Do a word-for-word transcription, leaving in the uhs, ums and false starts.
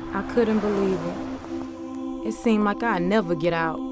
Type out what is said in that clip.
I couldn't believe it. It seemed like I'd never get out.